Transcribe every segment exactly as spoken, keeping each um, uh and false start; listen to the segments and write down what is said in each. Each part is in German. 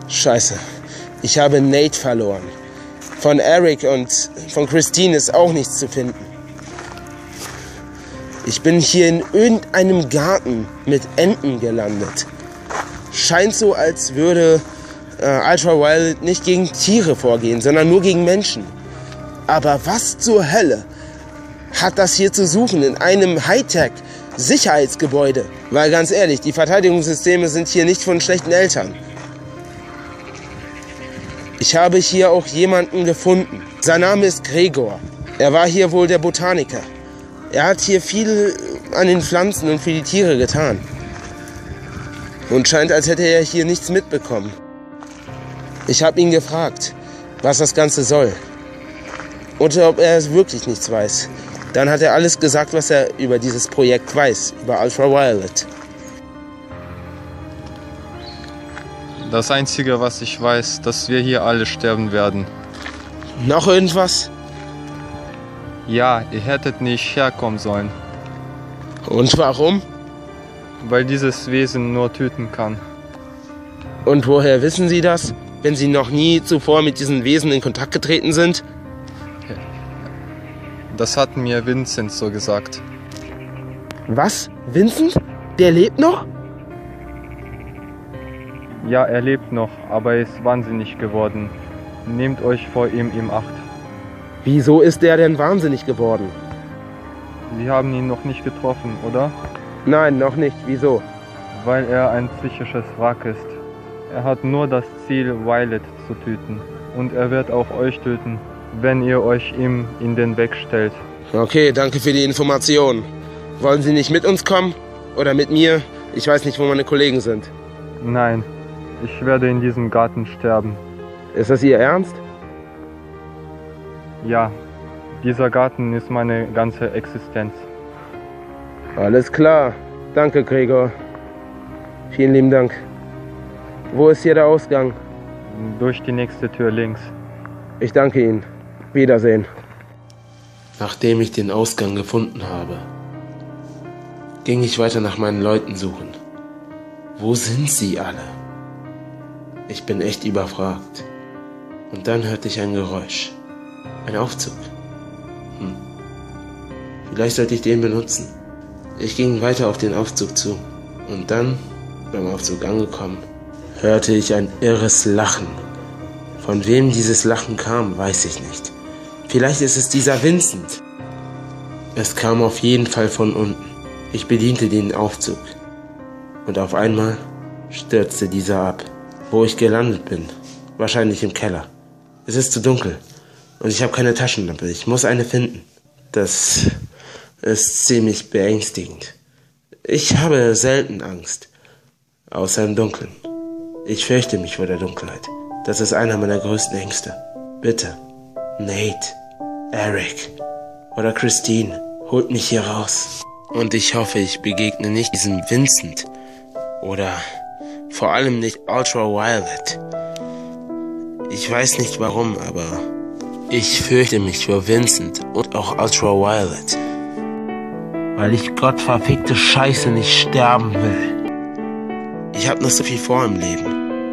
Scheiße. Ich habe Nate verloren. Von Eric und von Christine ist auch nichts zu finden. Ich bin hier in irgendeinem Garten mit Enten gelandet. Scheint so, als würde äh, Ultraviolet nicht gegen Tiere vorgehen, sondern nur gegen Menschen. Aber was zur Hölle hat das hier zu suchen in einem Hightech-Sicherheitsgebäude? Weil ganz ehrlich, die Verteidigungssysteme sind hier nicht von schlechten Eltern. Ich habe hier auch jemanden gefunden. Sein Name ist Gregor. Er war hier wohl der Botaniker. Er hat hier viel an den Pflanzen und für die Tiere getan. Und scheint, als hätte er hier nichts mitbekommen. Ich habe ihn gefragt, was das Ganze soll. Und ob er wirklich nichts weiß. Dann hat er alles gesagt, was er über dieses Projekt weiß, über Ultraviolet. Das Einzige, was ich weiß, dass wir hier alle sterben werden. Noch irgendwas? Ja, ihr hättet nicht herkommen sollen. Und warum? Weil dieses Wesen nur töten kann. Und woher wissen Sie das, wenn Sie noch nie zuvor mit diesen Wesen in Kontakt getreten sind? Das hat mir Vincent so gesagt. Was? Vincent? Der lebt noch? Ja, er lebt noch, aber er ist wahnsinnig geworden. Nehmt euch vor ihm in Acht. Wieso ist der denn wahnsinnig geworden? Sie haben ihn noch nicht getroffen, oder? Nein, noch nicht. Wieso? Weil er ein psychisches Wrack ist. Er hat nur das Ziel, Violet zu töten. Und er wird auch euch töten, wenn ihr euch ihm in den Weg stellt. Okay, danke für die Information. Wollen Sie nicht mit uns kommen? Oder mit mir? Ich weiß nicht, wo meine Kollegen sind. Nein, ich werde in diesem Garten sterben. Ist das Ihr Ernst? Ja, dieser Garten ist meine ganze Existenz. Alles klar. Danke, Gregor. Vielen lieben Dank. Wo ist hier der Ausgang? Durch die nächste Tür links. Ich danke Ihnen. Wiedersehen. Nachdem ich den Ausgang gefunden habe, ging ich weiter nach meinen Leuten suchen. Wo sind sie alle? Ich bin echt überfragt. Und dann hörte ich ein Geräusch. Ein Aufzug. Hm. Vielleicht sollte ich den benutzen. Ich ging weiter auf den Aufzug zu. Und dann, beim Aufzug angekommen, hörte ich ein irres Lachen. Von wem dieses Lachen kam, weiß ich nicht. Vielleicht ist es dieser Vincent. Es kam auf jeden Fall von unten. Ich bediente den Aufzug. Und auf einmal stürzte dieser ab. Wo ich gelandet bin. Wahrscheinlich im Keller. Es ist zu dunkel. Und ich habe keine Taschenlampe. Ich muss eine finden. Das ist ziemlich beängstigend. Ich habe selten Angst. Außer im Dunkeln. Ich fürchte mich vor der Dunkelheit. Das ist einer meiner größten Ängste. Bitte, Nate, Eric oder Christine, holt mich hier raus. Und ich hoffe, ich begegne nicht diesem Vincent. Oder vor allem nicht Ultraviolet. Ich weiß nicht warum, aber ich fürchte mich vor Vincent und auch Ultraviolet. Weil ich gottverfickte Scheiße nicht sterben will. Ich habe noch so viel vor im Leben.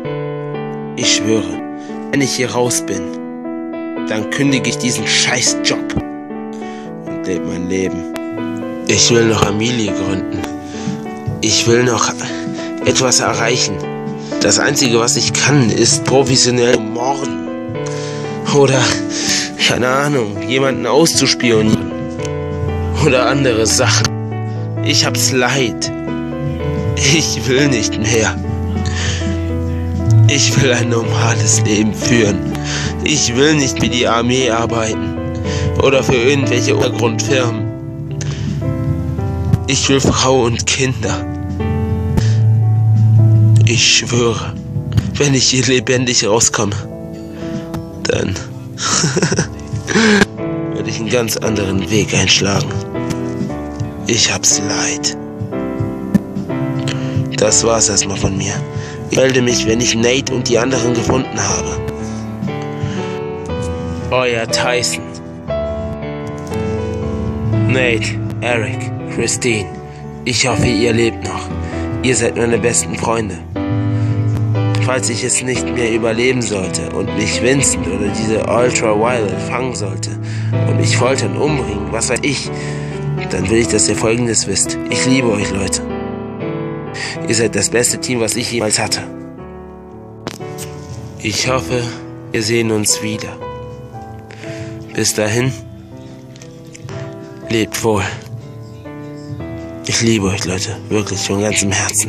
Ich schwöre, wenn ich hier raus bin, dann kündige ich diesen Scheißjob und lebe mein Leben. Ich will noch Familie gründen. Ich will noch etwas erreichen. Das Einzige, was ich kann, ist professionell morden. Oder, keine Ahnung, jemanden auszuspionieren. Oder andere Sachen. Ich hab's leid. Ich will nicht mehr. Ich will ein normales Leben führen. Ich will nicht wie die Armee arbeiten. Oder für irgendwelche Untergrundfirmen. Ich will Frau und Kinder. Ich schwöre, wenn ich hier lebendig rauskomme, dann werde ich einen ganz anderen Weg einschlagen. Ich hab's leid. Das war's erstmal von mir. Ich melde mich, wenn ich Nate und die anderen gefunden habe. Euer Tyson. Nate, Eric, Christine. Ich hoffe, ihr lebt noch. Ihr seid meine besten Freunde. falls ich es nicht mehr überleben sollte und mich Vincent oder diese Ultra Violet fangen sollte und mich foltern, umbringen, was weiß ich, dann will ich, dass ihr Folgendes wisst. Ich liebe euch, Leute. Ihr seid das beste Team, was ich jemals hatte. Ich hoffe, wir sehen uns wieder. Bis dahin, lebt wohl. Ich liebe euch, Leute, wirklich von ganzem Herzen.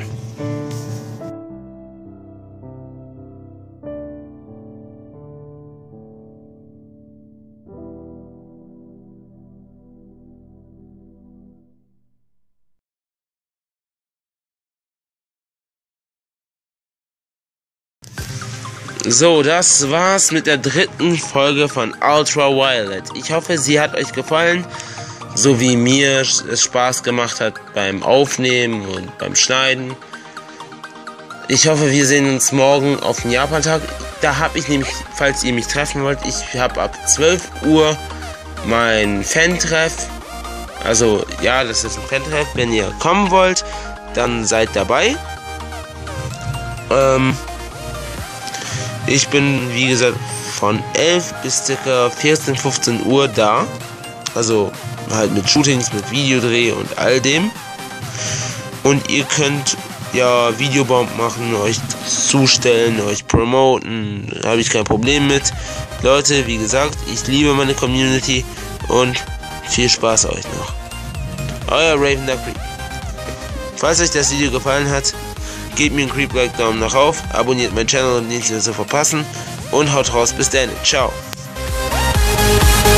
So, das war's mit der dritten Folge von Ultra Violet. Ich hoffe, sie hat euch gefallen, so wie mir es Spaß gemacht hat beim Aufnehmen und beim Schneiden. Ich hoffe, wir sehen uns morgen auf den Japan-Tag. Da habe ich nämlich, falls ihr mich treffen wollt, ich habe ab zwölf Uhr mein Fan-Treff. Also, ja, das ist ein Fan-Treff. Wenn ihr kommen wollt, dann seid dabei. Ähm... Ich bin, wie gesagt, von elf bis ca. vierzehn, fünfzehn Uhr da. Also halt mit Shootings, mit Videodreh und all dem. Und ihr könnt ja Videobomb machen, euch zustellen, euch promoten. Da habe ich kein Problem mit. Leute, wie gesagt, ich liebe meine Community und viel Spaß euch noch. Euer Raven the Creep. Falls euch das Video gefallen hat, gebt mir einen Creep-Like, Daumen nach auf, abonniert meinen Channel, um nichts mehr zu verpassen und haut raus, bis dann, ciao.